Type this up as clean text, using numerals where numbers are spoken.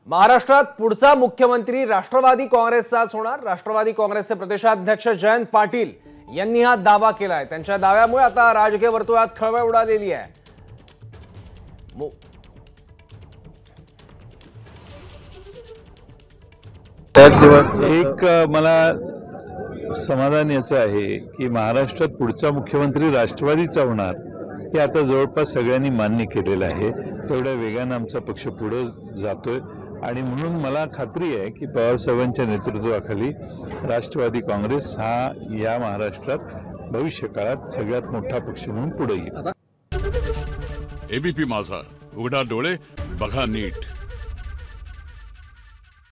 महाराष्ट्रात पुढचा मुख्यमंत्री राष्ट्रवादी काँग्रेसचाच होणार। राष्ट्रवादी काँग्रेसचे प्रदेशाध्यक्ष जयंत पाटील यांनी हा दावा केलाय। त्यांच्या दाव्यामुळे आता राजकीय वर्तुळात खळबळ उडालेली आहे। एक मला समाधान याचं आहे की महाराष्ट्रात पुढचा मुख्यमंत्री राष्ट्रवादीचा होणार हे आता जवळपास सगळ्यांनी मान्य केलेलं आहे। तेवढ्या वेगाने आमचा पक्ष पुढे जातोय आणि म्हणून मला खात्री आहे की पवारसाहेबांच्या नेतृत्वाखाली राष्ट्रवादी काँग्रेस हा या महाराष्ट्रात भविष्य काळात सगळ्यात मोठा पक्ष म्हणून पुढे येईल। एबीपी माझा, उघडा डोळे बघा नीट।